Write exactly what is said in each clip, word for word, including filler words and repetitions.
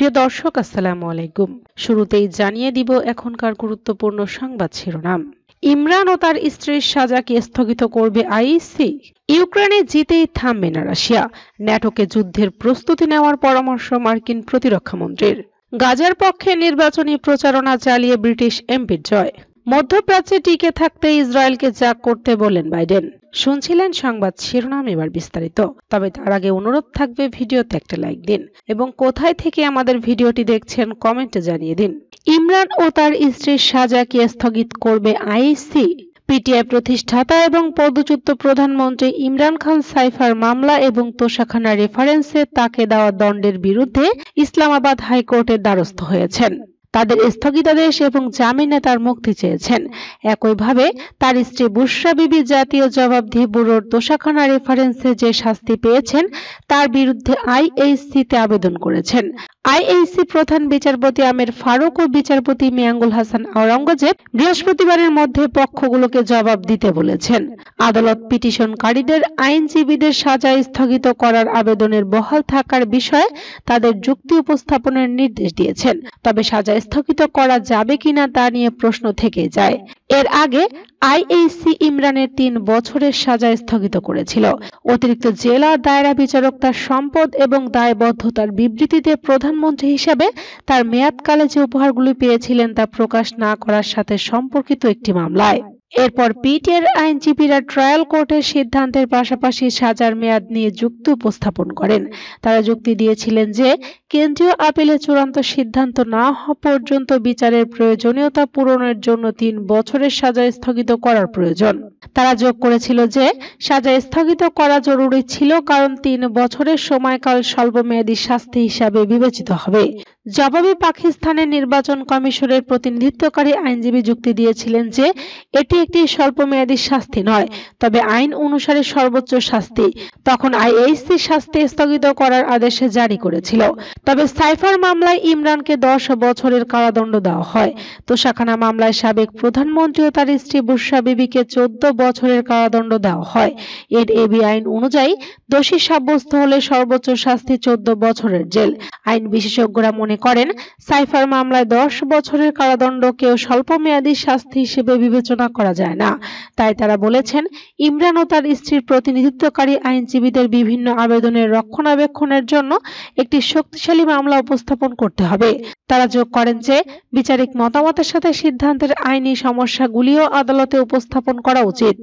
প্রিয় দর্শক, আসসালামু আলাইকুম। শুরুতেই জানিয়ে দিব এখনকার গুরুত্বপূর্ণ সংবাদ শিরোনাম। ইমরান ও তার স্ত্রীর সাজাকে স্থগিত করবে আইসিসি। ইউক্রেনে জিতেই থামবে না রাশিয়া। ন্যাটোকে যুদ্ধের প্রস্তুতি নেওয়ার পরামর্শ মার্কিন প্রতিরক্ষামন্ত্রীর। গাজার পক্ষে নির্বাচনী প্রচারণা চালিয়ে ব্রিটিশ এমপির জয়। মধ্যপ্রাচ্যে টিকে থাকতে ইসরায়েলকে যা করতে বলেন বাইডেন। শুনছিলেন সংবাদ শিরোনাম, এবার বিস্তারিত। তবে তার আগে অনুরোধ থাকবে ভিডিওতে একটা লাইক দিন এবং কোথায় থেকে আমাদের ভিডিওটি দেখছেন কমেন্টে জানিয়ে দিন। ইমরান ও তার স্ত্রীর সাজাকে স্থগিত করবে আইসিসি। পিটিআই প্রতিষ্ঠাতা এবং পদচ্যুত প্রধানমন্ত্রী ইমরান খান সাইফার মামলা এবং তোষাখানা রেফারেন্সে তাকে দেওয়া দণ্ডের বিরুদ্ধে ইসলামাবাদ হাইকোর্টের দ্বারস্থ হয়েছেন। তাদের স্থগিতাদেশ এবং জামিনে তার মুক্তি চেয়েছেন। একইভাবে তার স্ত্রী বুশরা বিবি জাতীয় জবাবদিহি ব্যুরোর তোষাখানা রেফারেন্সে যে শাস্তি পেয়েছেন তার বিরুদ্ধে আইএসসিতে আবেদন করেছেন। আইএসসি প্রধান বিচারপতি আমের ফারুক ও বিচারপতি মিয়াঙ্গুল হাসান আওরঙ্গজেব বৃহস্পতিবারের মধ্যে পক্ষগুলোকে জবাব দিতে বলেছেন। আদালত পিটিশনকারীদের আইনজীবীদের সাজা স্থগিত করার আবেদনের বহাল থাকার বিষয়ে তাদের যুক্তি উপস্থাপনের নির্দেশ দিয়েছেন। তবে সাজা স্থগিত করা যাবে কিনা তা নিয়ে প্রশ্ন থেকে যায়। এর আগে আইএসসি ইমরানের তিন বছরের সাজা স্থগিত করেছিল। অতিরিক্ত জেলা দায়রা বিচারক তার সম্পদ এবং দায়বদ্ধতার বিবৃতিতে প্রধানমন্ত্রী হিসেবে তার মেয়াদকালে যে উপহারগুলি পেয়েছিলেন তা প্রকাশ না করার সাথে সম্পর্কিত একটি মামলায়। এরপর পিটিআইয়ের আইনজীবীরা ট্রায়াল কোর্টের সিদ্ধান্তের পাশাপাশি সাজার মেয়াদ নিয়ে যুক্তি উপস্থাপন করেন। তারা যুক্তি দিয়েছিলেন যে কেন্দ্রীয় আপিলে চূড়ান্ত সিদ্ধান্ত না হওয়া পর্যন্ত বিচারের প্রয়োজনীয়তা পূরণের জন্য তিন বছরের সাজা স্থগিত করার প্রয়োজন। তারা যোগ করেছিল যে সাজা স্থগিত করা জরুরি ছিল কারণ তিন বছরের সময়কাল স্বল্পমেয়াদী শাস্তি হিসাবে বিবেচিত হবে। জবাবে পাকিস্তানের নির্বাচন কমিশনের প্রতিনিধিত্বকারী আইনজীবী যুক্তি দিয়েছিলেন যে এটি একটি স্বল্পমেয়াদী শাস্তি নয়, তবে আইন অনুসারে সর্বোচ্চ শাস্তি। তখন আইএসসি শাস্তি স্থগিত করার আদেশ জারি করেছিল। তবে সাইফার মামলায় ইমরানকে দশ বছরের কারাদণ্ড দেওয়া হয়। তোষাখানা মামলায় সাবেক প্রধানমন্ত্রী ও তার স্ত্রী বুশরা বিবিকে চোদ্দ বছরের কারাদণ্ড দেওয়া হয়। এর এবি আইন অনুযায়ী দোষী সাব্যস্ত হলে সর্বোচ্চ শাস্তি চোদ্দ বছরের জেল। আইন বিশেষজ্ঞরা মনে করেন সাইফার মামলায় দশ বছরের কারাদণ্ডকেও স্বল্পমেয়াদী শাস্তি হিসেবে বিবেচনা করা যায় না। তাই তারা বলেছেন ইমরান ও তার স্ত্রীর প্রতিনিধিত্বকারী আইনজীবীদের বিভিন্ন আবেদনের রক্ষণাবেক্ষণের জন্য একটি শক্তিশালী মামলা উপস্থাপন করতে হবে। তারা যোগ করেন যে বিচারিক মতামতের সাথে সিদ্ধান্তের আইনি সমস্যাগুলিও আদালতে উপস্থাপন করা উচিত।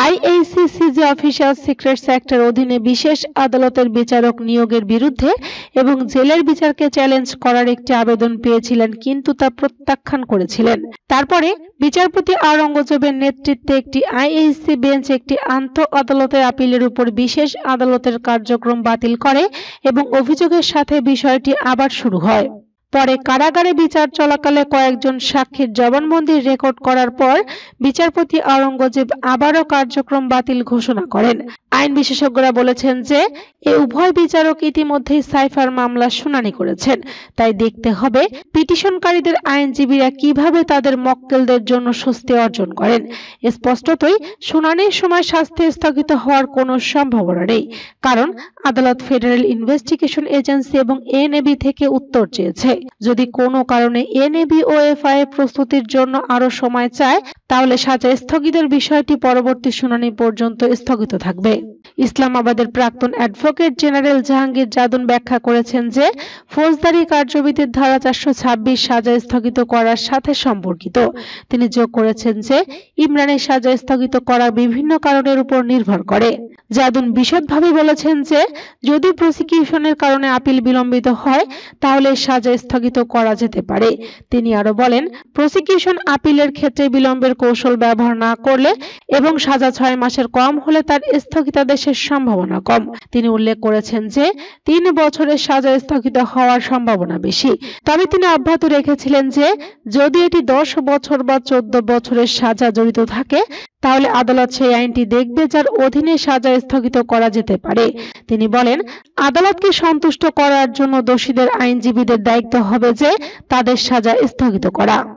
আইএসসি অফিসিয়াল সিক্রেটস অ্যাক্টের অধীনে বিশেষ আদালতের বিচারক নিয়োগের বিরুদ্ধে এবং জেলের বিচারকে চ্যালেঞ্জ করার একটি আবেদন পেয়েছিলেন, কিন্তু তা প্রত্যাখ্যান করেছিলেন। তারপরে বিচারপতি আওরঙ্গজেবের নেতৃত্বে একটি আইএসসি বেঞ্চ একটি আন্তঃ আদালতের আপিলের উপর বিশেষ আদালতের কার্যক্রম বাতিল করে এবং অভিযোগের সাথে বিষয়টি আবার শুরু হয়। পরে কারাগারে বিচার চলাকালে কয়েকজন সাক্ষীর জবানবন্দি রেকর্ড করার পর বিচারপতি আওরঙ্গজেব আবারও কার্যক্রম বাতিল ঘোষণা করেন। আইন বিশেষজ্ঞরা বলেছেন যে এই উভয় বিচারক ইতিমধ্যেই সাইফার মামলা শুনানি করেছেন। তাই দেখতে হবে পিটিশনকারীদের আইনজীবীরা কিভাবে তাদের মক্কেলদের জন্য স্বস্তি অর্জন করেন। স্পষ্টতই শুনানির সময় শাস্তি স্থগিত হওয়ার কোনো সম্ভাবনা নেই, কারণ আদালত ফেডারেল ইনভেস্টিগেশন এজেন্সি এবং এনএবি থেকে উত্তর চেয়েছে। যদি কোনো কারণে এনএবি ও এফআই প্রস্তুতির জন্য আরো সময় চায় তাহলে সাজা স্থগিতের বিষয়টি পরবর্তী শুনানি পর্যন্ত স্থগিত থাকবে। ইসলামাবাদের প্রাক্তন অ্যাডভোকেট জেনারেল জাহাঙ্গীর জাদুন ব্যাখ্যা করেছেন যে ফৌজদারি কার্যবিধির ধারা চারশো ছাব্বিশ সাজা স্থগিত করার সাথে সম্পর্কিত। তিনি যোগ করেছেন যে ইমরানের সাজা স্থগিত করা বিভিন্ন কারণের উপর নির্ভর করে। জাদুন বিশদভাবে বলেছেন যে যদি প্রসিকিউশনের কারণে আপিল বিলম্বিত হয় তাহলে সাজা স্থগিত করা যেতে পারে। তিনি আরো বলেন প্রসিকিউশন আপিলের ক্ষেত্রে বিলম্বের কৌশল ব্যবহার না করলে এবং সাজা ছয় মাসের কম হলে তার স্থগিতাদেশের সম্ভাবনা কম। তিনি উল্লেখ করেছেন যে তিন বছরের সাজা স্থগিত হওয়ার সম্ভাবনা বেশি। তবে তিনি অব্যাহত রেখেছিলেন যে যদি এটি দশ বছর বা চোদ্দ বছরের সাজা জড়িত থাকে তাহলে আদালত সেই আইনটি দেখবে যার অধীনে সাজা স্থগিত করা যেতে পারে। তিনি বলেন আদালতকে সন্তুষ্ট করার জন্য দোষীদের আইনজীবীদের দায়িত্ব হবে যে তাদের সাজা স্থগিত করা।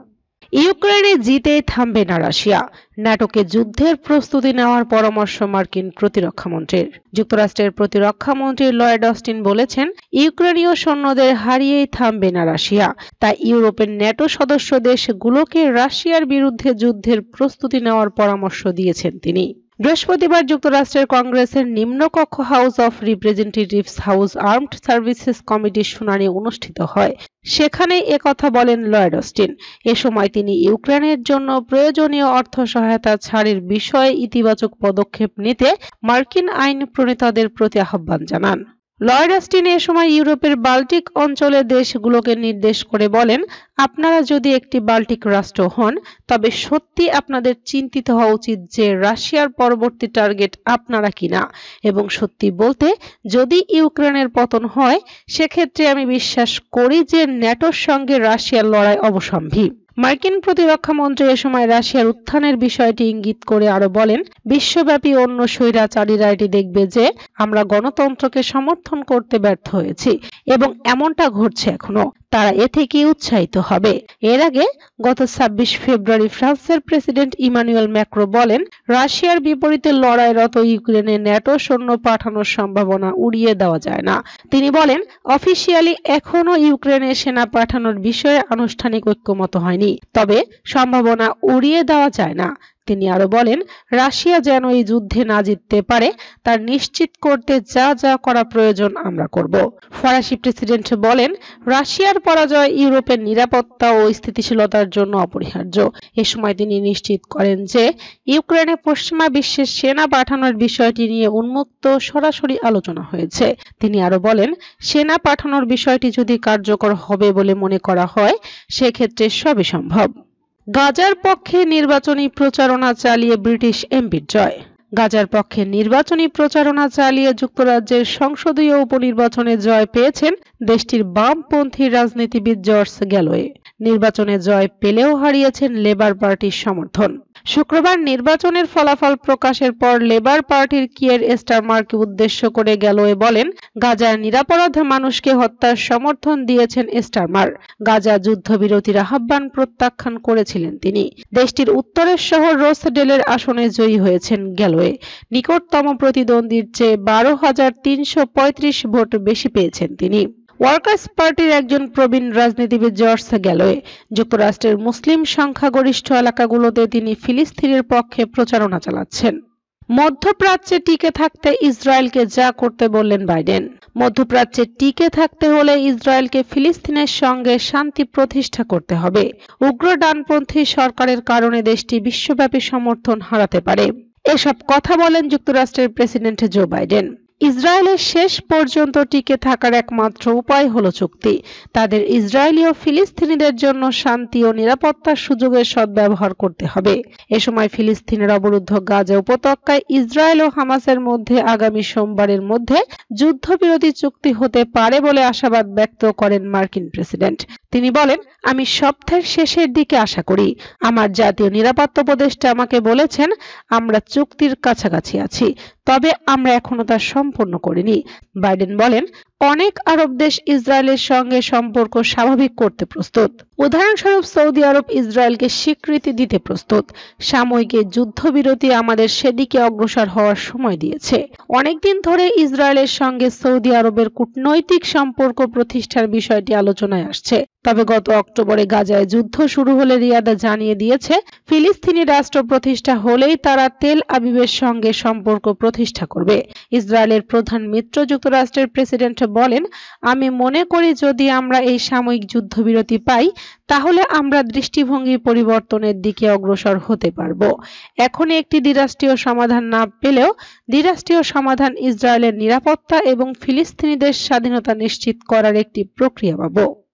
ইউক্রেনে জিতেই থামবে না রাশিয়া, ন্যাটোকে যুদ্ধের প্রস্তুতি নেওয়ার পরামর্শ মার্কিন প্রতিরক্ষামন্ত্রীর। যুক্তরাষ্ট্রের প্রতিরক্ষামন্ত্রী লয়েড অস্টিন বলেছেন, ইউক্রেনীয় সৈন্যদের হারিয়েই থামবে না রাশিয়া, তাই ইউরোপের ন্যাটো সদস্য দেশগুলোকে রাশিয়ার বিরুদ্ধে যুদ্ধের প্রস্তুতি নেওয়ার পরামর্শ দিয়েছেন তিনি। বৃহস্পতিবার যুক্তরাষ্ট্রের কংগ্রেসের নিম্নকক্ষ house of representatives house armed services কমিটির শুনানি অনুষ্ঠিত হয়। সেখানে একথা বলেন লয়েড অস্টিন। এ সময় তিনি ইউক্রেনের জন্য প্রয়োজনীয় অর্থ সহায়তা ছাড়ের বিষয়ে ইতিবাচক পদক্ষেপ নিতে মার্কিন আইন প্রণেতাদের প্রতি আহ্বান জানান। লয়েড অস্টিন এ সময় ইউরোপের বাল্টিক অঞ্চলের দেশগুলোকে নির্দেশ করে বলেন, আপনারা যদি একটি বাল্টিক রাষ্ট্র হন তবে সত্যি আপনাদের চিন্তিত হওয়া উচিত যে রাশিয়ার পরবর্তী টার্গেট আপনারা কিনা, এবং সত্যি বলতে যদি ইউক্রেনের পতন হয় সেক্ষেত্রে আমি বিশ্বাস করি যে ন্যাটোর সঙ্গে রাশিয়ার লড়াই অবশ্যম্ভাবী। মার্কিন প্রতিরক্ষামন্ত্রী এ সময় রাশিয়ার উত্থানের বিষয়টি ইঙ্গিত করে আরো বলেন, বিশ্বব্যাপী অন্য স্বৈরাচারীরা এটি দেখবে যে আমরা গণতন্ত্রকে সমর্থন করতে ব্যর্থ হয়েছি এবং এমনটা ঘটছে এখনো, তারা এ থেকে উৎসাহিত হবে। এর আগে গত ছাব্বিশ ফেব্রুয়ারি ফ্রান্সের প্রেসিডেন্ট ইমানুয়েল ম্যাক্রো বলেন, রাশিয়ার বিপরীতে লড়াইরত ইউক্রেনে ন্যাটো সৈন্য পাঠানোর সম্ভাবনা উড়িয়ে দেওয়া যায় না। তিনি বলেন, অফিসিয়ালি এখনো ইউক্রেনে সেনা পাঠানোর বিষয়ে আনুষ্ঠানিক ঐক্যমত হয়নি, তবে সম্ভাবনা উড়িয়ে দেওয়া যায় না। তিনি আরো বলেন, রাশিয়া যেন এই যুদ্ধে না জিততে পারে তার নিশ্চিত করতে যা যা করা প্রয়োজন আমরা করব। ফরাসি প্রেসিডেন্ট বলেন, রাশিয়ার পরাজয় ইউরোপের নিরাপত্তা ও স্থিতিশীলতার জন্য অপরিহার্য। এ সময় তিনি নিশ্চিত করেন যে ইউক্রেনে পশ্চিমা বিশ্বের সেনা পাঠানোর বিষয়টি নিয়ে উন্মুক্ত সরাসরি আলোচনা হয়েছে। তিনি আরো বলেন, সেনা পাঠানোর বিষয়টি যদি কার্যকর হবে বলে মনে করা হয় সেক্ষেত্রে সবই সম্ভব। গাজার পক্ষে নির্বাচনী প্রচারণা চালিয়ে ব্রিটিশ এমপির জয়। গাজার পক্ষে নির্বাচনী প্রচারণা চালিয়ে যুক্তরাজ্যের সংসদীয় উপনির্বাচনে জয় পেয়েছেন দেশটির বামপন্থী রাজনীতিবিদ জর্জ গ্যালোয়ে। নির্বাচনে জয় পেলেও হারিয়েছেন লেবার পার্টির সমর্থন। শুক্রবার নির্বাচনের ফলাফল প্রকাশের পর লেবার পার্টির কিয়ের স্টারমারকে উদ্দেশ্য করে গ্যালোয়ে বলেন, গাজার নিরাপরাধ মানুষকে হত্যার সমর্থন দিয়েছেন স্টারমার। গাজা যুদ্ধবিরতির আহ্বান প্রত্যাখ্যান করেছিলেন তিনি। দেশটির উত্তরের শহর রোসডেলের আসনে জয়ী হয়েছেন গ্যালোয়ে। নিকটতম প্রতিদ্বন্দ্বীর চেয়ে বারো হাজার তিনশো পঁয়ত্রিশ ভোট বেশি পেয়েছেন তিনি। ওয়ার্কার্স পার্টির একজন প্রবীণ রাজনীতিবিদ জর্জ গ্যালোয়ে। যুক্তরাষ্ট্রের মুসলিম সংখ্যাগরিষ্ঠ এলাকাগুলোতে তিনি ফিলিস্তিনের পক্ষে প্রচারণা চালাচ্ছেন। মধ্যপ্রাচ্যে টিকে থাকতে ইসরায়েলকে যা করতে বললেন বাইডেন। মধ্যপ্রাচ্যে টিকে থাকতে হলে ইসরায়েলকে ফিলিস্তিনের সঙ্গে শান্তি প্রতিষ্ঠা করতে হবে। উগ্র ডানপন্থী সরকারের কারণে দেশটি বিশ্বব্যাপী সমর্থন হারাতে পারে। এসব কথা বলেন যুক্তরাষ্ট্রের প্রেসিডেন্ট জো বাইডেন। ইসরায়েলের শেষ পর্যন্ত টিকে থাকার একমাত্র উপায় হলো চুক্তি। তাদের ইসরায়েলি ও ফিলিস্তিনিদের জন্য শান্তি ও নিরাপত্তার সুযোগের সদ্ব্যবহার করতে হবে। এ সময় ফিলিস্তিনের অবরুদ্ধ গাজা উপত্যকায় ইসরায়েল ও হামাসের মধ্যে আগামী সোমবারের মধ্যে যুদ্ধবিরতি চুক্তি হতে পারে বলে আশাবাদ ব্যক্ত করেন মার্কিন প্রেসিডেন্ট। তিনি বলেন, আমি সপ্তাহের শেষের দিকে আশা করি। আমার জাতীয় নিরাপত্তা উপদেষ্টা আমাকে বলেছেন আমরা চুক্তির কাছাকাছি আছি, তবে আমরা এখনো তা সম্পূর্ণ করিনি। বাইডেন বলেন, অনেক আরব দেশ ইসরায়েলের সঙ্গে সম্পর্ক স্বাভাবিক করতে প্রস্তুত। উদাহরণস্বরূপ সৌদি আরব ইসরায়েলকে স্বীকৃতি দিতে প্রস্তুত। সাময়িক যুদ্ধবিরতি আমাদের সেদিকে অগ্রসর হওয়ার সময় দিয়েছে। অনেকদিন ধরে ইসরায়েলের সঙ্গে সৌদি আরবের কূটনৈতিক সম্পর্ক প্রতিষ্ঠার বিষয়টি আলোচনায় আসছে। তবে গত অক্টোবরে গাজায় যুদ্ধ শুরু হলে রিয়াদ জানিয়ে দিয়েছে ফিলিস্তিনি রাষ্ট্র প্রতিষ্ঠা হলেই তারা তেল আবিবের সঙ্গে সম্পর্ক প্রতিষ্ঠা করবে। ইসরায়েলের প্রধান মিত্র যুক্তরাষ্ট্রের প্রেসিডেন্ট বলেন, আমি মনে করি যদি আমরা এই সাময়িক যুদ্ধবিরতি পাই তাহলে আমরা দৃষ্টিভঙ্গি পরিবর্তনের দিকে অগ্রসর হতে পারব। এখন একটি দ্বিরাষ্ট্রীয় সমাধান না পেলেও দ্বিরাষ্ট্রীয় সমাধান ইসরায়েলের নিরাপত্তা এবং ফিলিস্তিনিদের স্বাধীনতা নিশ্চিত করার একটি প্রক্রিয়া পাব।